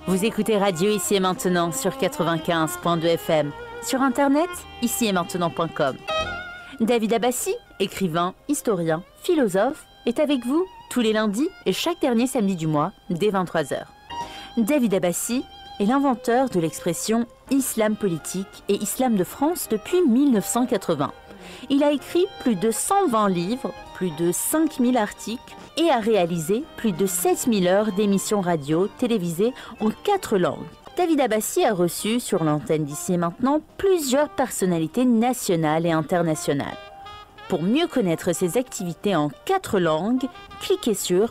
Vous écoutez Radio Ici et Maintenant sur 95.2 FM, sur internet icietmaintenant.com. David Abbassi, écrivain, historien, philosophe, est avec vous tous les lundis et chaque dernier samedi du mois dès 23h. David Abbassi est l'inventeur de l'expression islam politique et islam de France depuis 1980. Il a écrit plus de 120 livres, plus de 5000 articles et a réalisé plus de 7000 heures d'émissions radio, télévisées en 4 langues. David Abbassi a reçu sur l'antenne d'Ici et Maintenant plusieurs personnalités nationales et internationales. Pour mieux connaître ses activités en 4 langues, cliquez sur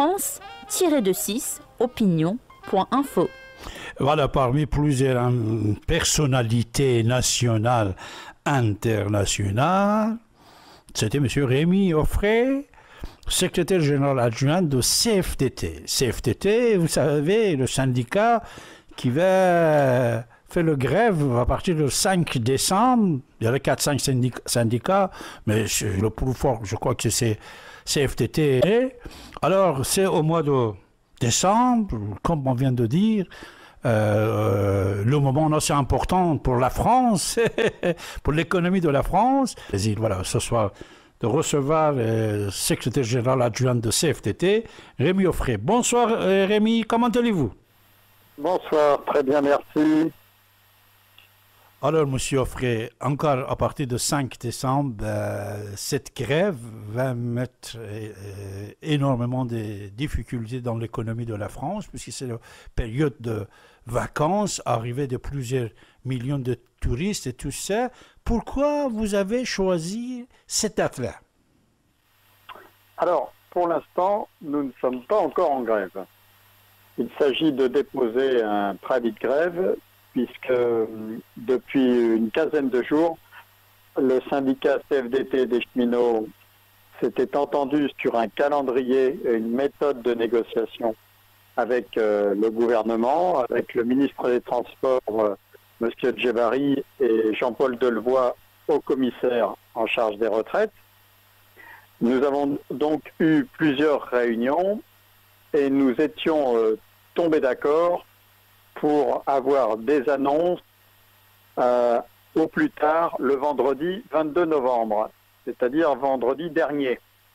France-opinion.info. Voilà, parmi plusieurs personnalités nationales, internationales, c'était M. Rémi Offray, secrétaire général adjoint de CFDT. CFDT, vous savez, le syndicat qui va faire le grève à partir du 5 décembre. Il y avait 4-5 syndicats, mais le plus fort, je crois que c'est CFDT. Alors, c'est au mois de décembre, comme on vient de dire, le moment assez important pour la France, pour l'économie de la France. Et voilà, ce soir, de recevoir le secrétaire général adjoint de CFDT, Rémi Offray. Bonsoir Rémi, comment allez-vous? Bonsoir, très bien, merci. Alors, monsieur Offray, encore à partir de 5 décembre, cette grève va mettre énormément de difficultés dans l'économie de la France, puisque c'est la période de vacances, arrivée de plusieurs millions de touristes et tout ça. Pourquoi vous avez choisi cette date-là? Alors, pour l'instant, nous ne sommes pas encore en grève. Il s'agit de déposer un préavis de grève, puisque depuis une quinzaine de jours, le syndicat CFDT des cheminots s'était entendu sur un calendrier et une méthode de négociation avec le gouvernement, avec le ministre des Transports, M. Djebari, et Jean-Paul Delevoye, haut commissaire en charge des retraites. Nous avons donc eu plusieurs réunions et nous étions tombés d'accord pour avoir des annonces au plus tard le vendredi 22 novembre, c'est-à-dire vendredi dernier.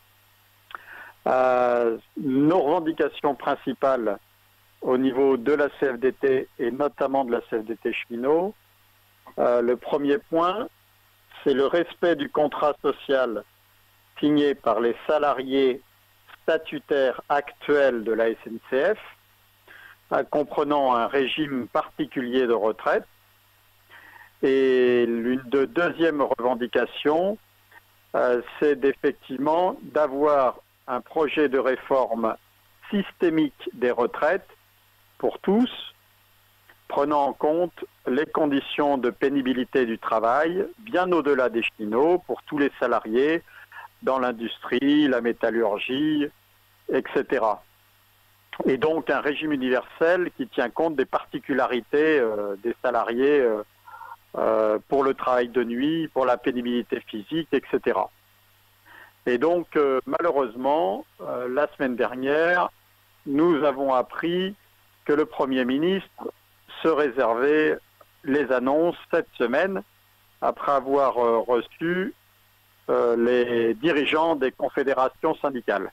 Nos revendications principales au niveau de la CFDT et notamment de la CFDT cheminot, le premier point, c'est le respect du contrat social signé par les salariés statutaires actuels de la SNCF, comprenant un régime particulier de retraite. Et l'une de deuxième revendication, c'est effectivement d'avoir un projet de réforme systémique des retraites pour tous, prenant en compte les conditions de pénibilité du travail, bien au-delà des cheminots, pour tous les salariés, dans l'industrie, la métallurgie, etc. Et donc un régime universel qui tient compte des particularités des salariés pour le travail de nuit, pour la pénibilité physique, etc. Et donc malheureusement, la semaine dernière, nous avons appris que le Premier ministre se réservait les annonces cette semaine après avoir reçu les dirigeants des confédérations syndicales.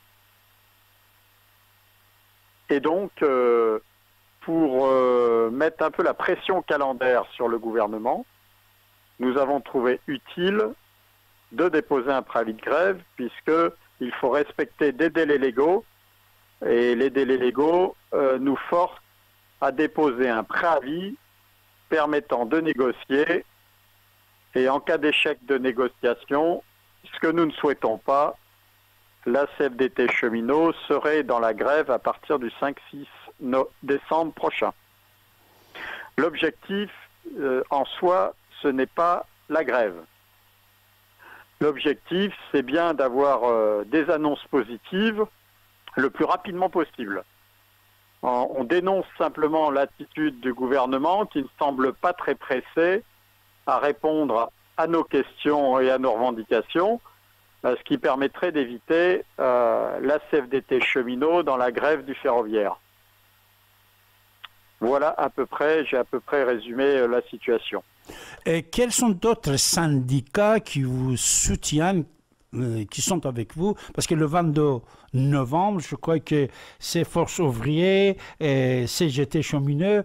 Et donc, pour mettre un peu la pression calendaire sur le gouvernement, nous avons trouvé utile de déposer un préavis de grève, puisqu'il faut respecter des délais légaux, et les délais légaux nous forcent à déposer un préavis permettant de négocier, et en cas d'échec de négociation, ce que nous ne souhaitons pas, la CFDT cheminot serait dans la grève à partir du 5-6 décembre prochain. L'objectif, en soi, ce n'est pas la grève. L'objectif, c'est bien d'avoir des annonces positives le plus rapidement possible. On dénonce simplement l'attitude du gouvernement qui ne semble pas très pressé à répondre à nos questions et à nos revendications, ce qui permettrait d'éviter la CFDT cheminot dans la grève du ferroviaire. Voilà j'ai à peu près résumé la situation. Et quels sont d'autres syndicats qui vous soutiennent, qui sont avec vous? Parce que le 22 novembre, je crois que c'est Force ouvrière, CGT cheminot,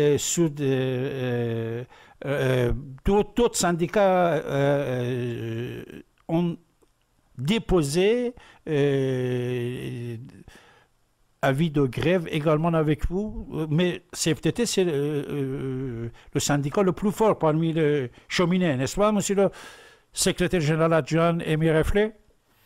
d'autres syndicats ont déposé avis de grève également avec vous, mais CFDT, c'est le syndicat le plus fort parmi les cheminots, n'est-ce pas, monsieur le secrétaire général adjoint Émy Reflet?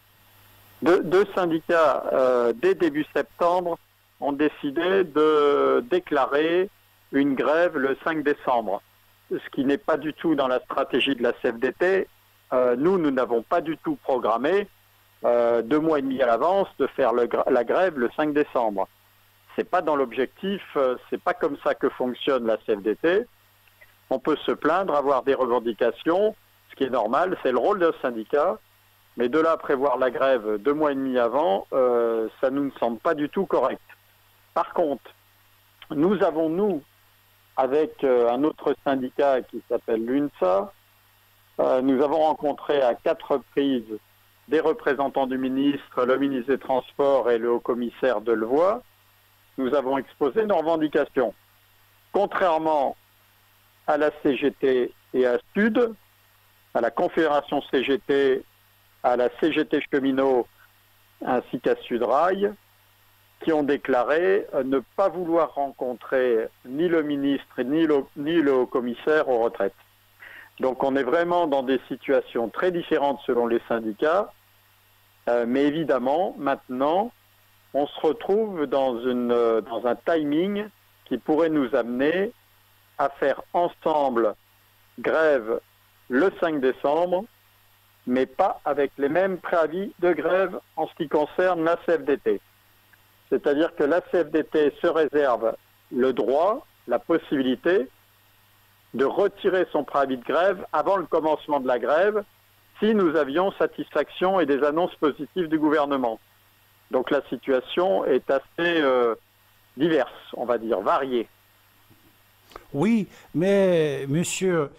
Deux syndicats, dès début septembre, ont décidé de déclarer une grève le 5 décembre, ce qui n'est pas du tout dans la stratégie de la CFDT. Nous n'avons pas du tout programmé 2 mois et demi à l'avance de faire la grève le 5 décembre. C'est pas dans l'objectif, c'est pas comme ça que fonctionne la CFDT. On peut se plaindre, avoir des revendications, ce qui est normal, c'est le rôle d'un syndicat, mais de là à prévoir la grève 2 mois et demi avant, ça nous ne semble pas du tout correct. Par contre, nous avons, avec un autre syndicat qui s'appelle l'UNSA, nous avons rencontré à 4 reprises des représentants du ministre, le ministre des Transports et le haut-commissaire Delevoye. Nous avons exposé nos revendications. Contrairement à la CGT et à Sud, à la Confédération CGT, à la CGT cheminot ainsi qu'à Sudrail, qui ont déclaré ne pas vouloir rencontrer ni le ministre ni le haut-commissaire aux retraites. Donc on est vraiment dans des situations très différentes selon les syndicats, mais évidemment, maintenant, on se retrouve dans un timing qui pourrait nous amener à faire ensemble grève le 5 décembre, mais pas avec les mêmes préavis de grève en ce qui concerne la CFDT. C'est-à-dire que la CFDT se réserve le droit, la possibilité de retirer son préavis de grève avant le commencement de la grève si nous avions satisfaction et des annonces positives du gouvernement. Donc la situation est assez diverse, on va dire, variée. Oui, mais monsieur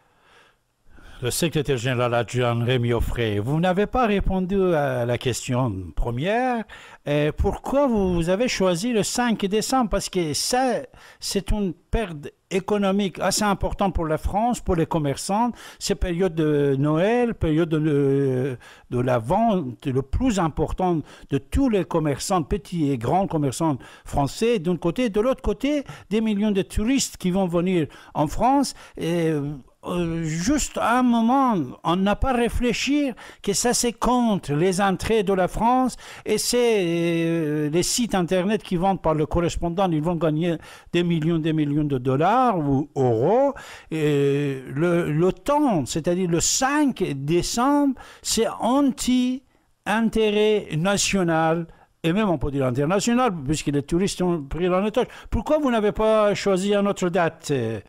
le secrétaire général adjoint Rémi Offray, vous n'avez pas répondu à la question première. Pourquoi vous avez choisi le 5 décembre? Parce que ça, c'est une perte économique assez importante pour la France, pour les commerçants. C'est période de Noël, période de la vente le plus importante de tous les commerçants, petits et grands commerçants français d'un côté. De l'autre côté, des millions de touristes qui vont venir en France. Juste à un moment, on n'a pas réfléchi que ça c'est contre les entrées de la France et c'est les sites internet qui vendent par le correspondant, ils vont gagner des millions de dollars ou euros. Et le temps, c'est-à-dire le 5 décembre, c'est anti-intérêt national. Et même on peut dire international, puisque les touristes ont pris en otage. Pourquoi vous n'avez pas choisi une autre date?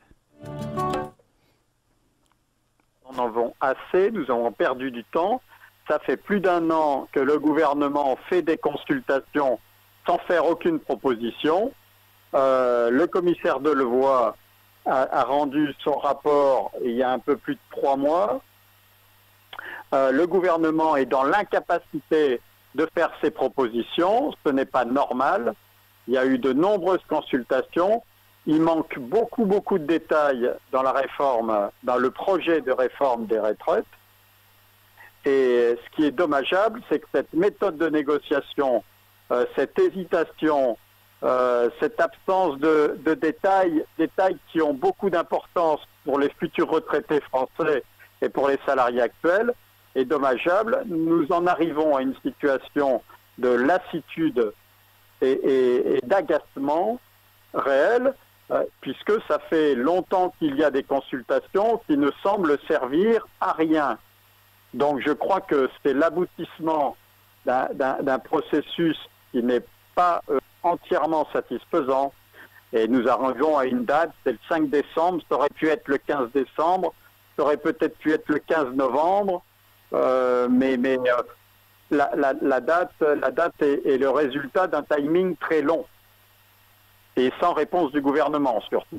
Nous en avons assez, nous avons perdu du temps. Ça fait plus d'1 an que le gouvernement fait des consultations sans faire aucune proposition. Le commissaire Delevoye a rendu son rapport il y a un peu plus de 3 mois. Le gouvernement est dans l'incapacité de faire ses propositions. Ce n'est pas normal. Il y a eu de nombreuses consultations. Il manque beaucoup de détails dans la réforme, dans le projet de réforme des retraites. Et ce qui est dommageable, c'est que cette méthode de négociation, cette hésitation, cette absence de détails qui ont beaucoup d'importance pour les futurs retraités français et pour les salariés actuels, est dommageable. Nous en arrivons à une situation de lassitude et d'agacement réel, puisque ça fait longtemps qu'il y a des consultations qui ne semblent servir à rien. Donc je crois que c'est l'aboutissement d'un processus qui n'est pas entièrement satisfaisant. Et nous arrivons à une date, c'est le 5 décembre, ça aurait pu être le 15 décembre, ça aurait peut-être pu être le 15 novembre, mais la date est le résultat d'un timing très long. et sans réponse du gouvernement surtout.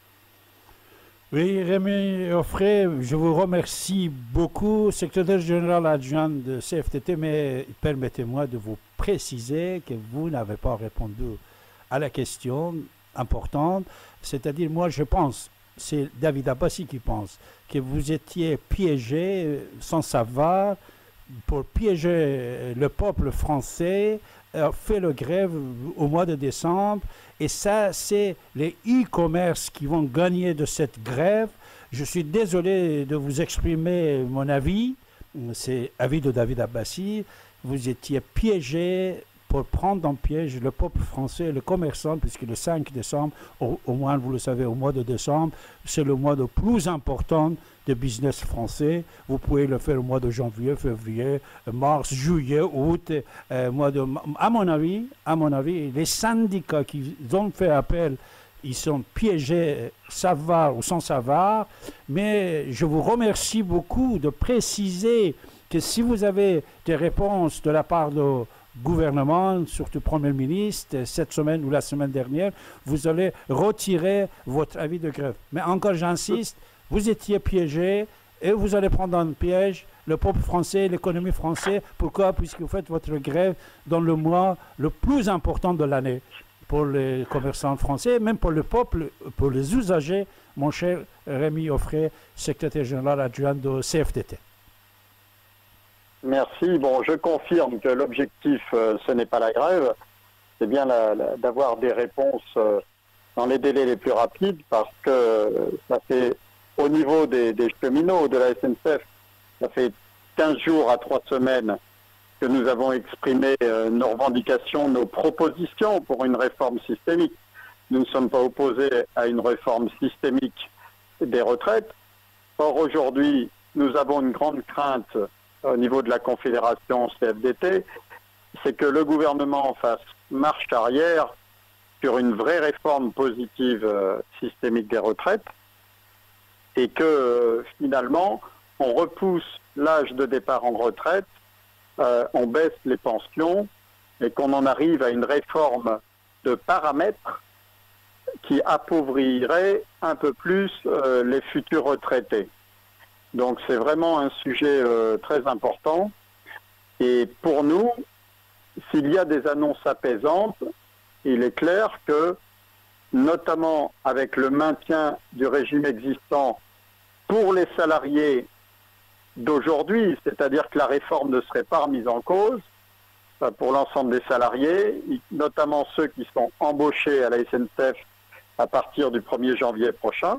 Oui, Rémi Offray, je vous remercie beaucoup, secrétaire général adjoint de CFTT, mais permettez-moi de vous préciser que vous n'avez pas répondu à la question importante, c'est-à-dire moi je pense, c'est David Abbassi qui pense, que vous étiez piégé sans savoir pour piéger le peuple français, fait le grève au mois de décembre. Et ça, c'est les e-commerce qui vont gagner de cette grève. Je suis désolé de vous exprimer mon avis. C'est l'avis de David Abbassi. Vous étiez piégé pour prendre en piège le peuple français, le commerçant, puisque le 5 décembre, au moins vous le savez, au mois de décembre, c'est le mois le plus important de business français. Vous pouvez le faire au mois de janvier, février, mars, juillet, août, mois de... À mon avis, les syndicats qui ont fait appel, ils sont piégés, savoir ou sans savoir, mais je vous remercie beaucoup de préciser que si vous avez des réponses de la part de gouvernement, surtout Premier ministre, cette semaine ou la semaine dernière, vous allez retirer votre avis de grève. Mais encore, j'insiste, vous étiez piégé et vous allez prendre en piège le peuple français, l'économie française. Pourquoi? Puisque vous faites votre grève dans le mois le plus important de l'année pour les commerçants français, même pour le peuple, pour les usagers, mon cher Rémi Offray, secrétaire général adjoint de CFTT. Merci. Bon, je confirme que l'objectif, ce n'est pas la grève, c'est bien d'avoir des réponses dans les délais les plus rapides, parce que ça fait, au niveau des cheminots de la SNCF, ça fait 15 jours à 3 semaines que nous avons exprimé nos revendications, nos propositions pour une réforme systémique. Nous ne sommes pas opposés à une réforme systémique des retraites. Or, aujourd'hui, nous avons une grande crainte au niveau de la Confédération CFDT, c'est que le gouvernement fasse marche arrière sur une vraie réforme positive systémique des retraites et que finalement on repousse l'âge de départ en retraite, on baisse les pensions et qu'on en arrive à une réforme de paramètres qui appauvrirait un peu plus les futurs retraités. Donc c'est vraiment un sujet très important. Et pour nous, s'il y a des annonces apaisantes, il est clair que, notamment avec le maintien du régime existant pour les salariés d'aujourd'hui, c'est-à-dire que la réforme ne serait pas remise en cause pour l'ensemble des salariés, notamment ceux qui sont embauchés à la SNCF à partir du 1er janvier prochain,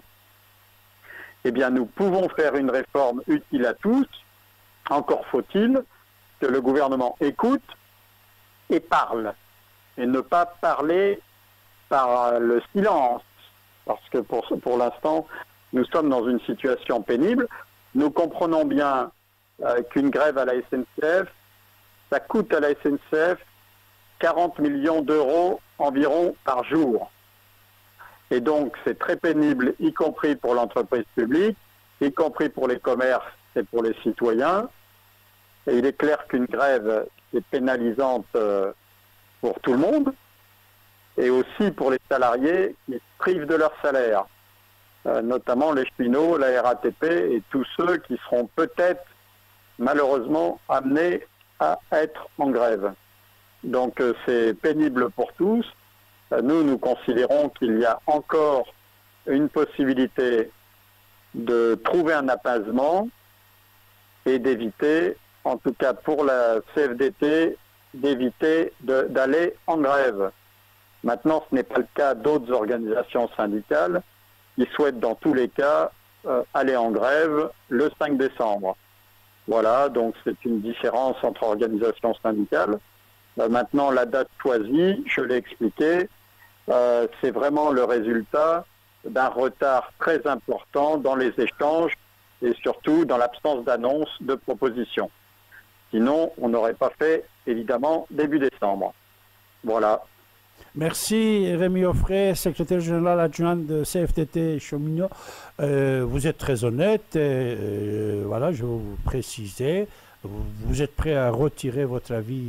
eh bien, nous pouvons faire une réforme utile à tous. Encore faut-il que le gouvernement écoute et parle, et ne pas parler par le silence, parce que pour l'instant, nous sommes dans une situation pénible. Nous comprenons bien qu'une grève à la SNCF, ça coûte à la SNCF 40 millions d'euros environ par jour. Et donc, c'est très pénible, y compris pour l'entreprise publique, y compris pour les commerces et pour les citoyens. Et il est clair qu'une grève est pénalisante pour tout le monde, et aussi pour les salariés qui se privent de leur salaire, notamment les cheminots, la RATP et tous ceux qui seront peut-être, malheureusement, amenés à être en grève. Donc, c'est pénible pour tous. Nous considérons qu'il y a encore une possibilité de trouver un apaisement et d'éviter, en tout cas pour la CFDT, d'éviter d'aller en grève. Maintenant, ce n'est pas le cas d'autres organisations syndicales qui souhaitent dans tous les cas aller en grève le 5 décembre. Voilà, donc c'est une différence entre organisations syndicales. Maintenant, la date choisie, je l'ai expliqué, c'est vraiment le résultat d'un retard très important dans les échanges et surtout dans l'absence d'annonce de propositions. Sinon, on n'aurait pas fait, évidemment, début décembre. Voilà. Merci Rémi Offray, secrétaire général adjoint de CFTT Cheminot. Vous êtes très honnête, voilà, je vais vous préciser. Vous êtes prêt à retirer votre avis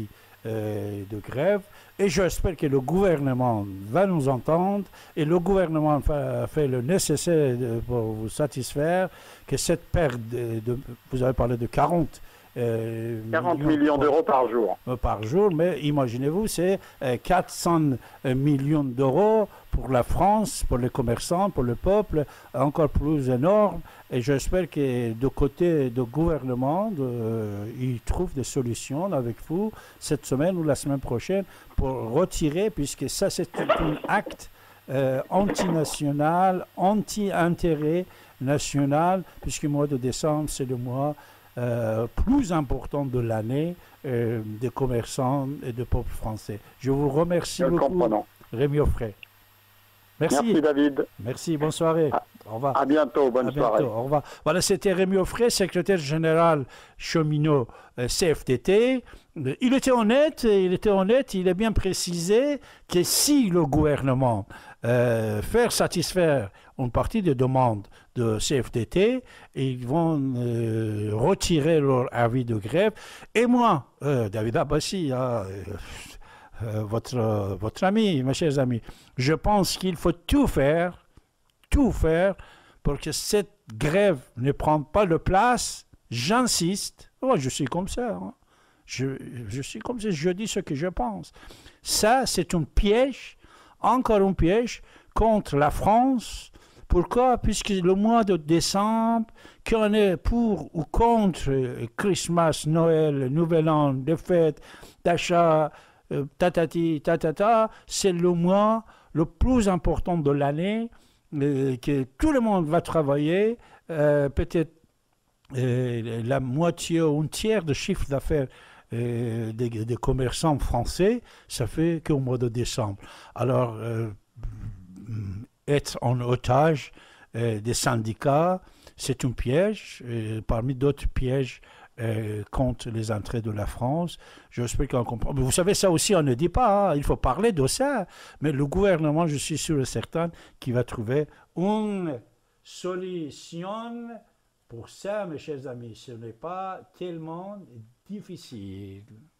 de grève. Et j'espère que le gouvernement va nous entendre et le gouvernement fait le nécessaire pour vous satisfaire que cette perte vous avez parlé de 40 millions d'euros par jour, mais imaginez-vous, c'est 400 millions d'euros pour la France, pour les commerçants, pour le peuple, encore plus énorme. Et j'espère que de côté du gouvernement, ils trouvent des solutions avec vous cette semaine ou la semaine prochaine pour retirer, puisque ça c'est un acte antinational, anti-intérêt national, puisque le mois de décembre c'est le mois plus important de l'année des commerçants et du peuple français. Je vous remercie beaucoup, Rémi Offray. Merci David. Merci, bonne soirée. Au revoir. À bientôt, bonne soirée. Au revoir. Voilà, c'était Rémi Offray, secrétaire général cheminot CFDT. Il était honnête, il a bien précisé que si le gouvernement faire satisfaire une partie des demandes de CFDT, ils vont retirer leur avis de grève. Et moi, David Abbassi, votre ami, mes chers amis, je pense qu'il faut tout faire pour que cette grève ne prenne pas de place. J'insiste, moi je suis comme ça, hein. Je suis comme ça, je dis ce que je pense. Ça, c'est un piège, encore un piège contre la France. Pourquoi? Puisque le mois de décembre, qu'on est pour ou contre Christmas, Noël, Nouvel An, des fêtes, d'achat, c'est le mois le plus important de l'année, que tout le monde va travailler, peut-être la moitié ou un tiers de chiffre d'affaires des commerçants français, ça fait qu'au mois de décembre. Alors, être en otage des syndicats, c'est un piège, parmi d'autres pièges contre les entrées de la France. J'espère qu'on comprend. Mais vous savez, ça aussi, on ne dit pas, hein. Il faut parler de ça. Mais le gouvernement, je suis sûr et certain, qu'il va trouver une solution pour ça, mes chers amis. Ce n'est pas tellement difficile.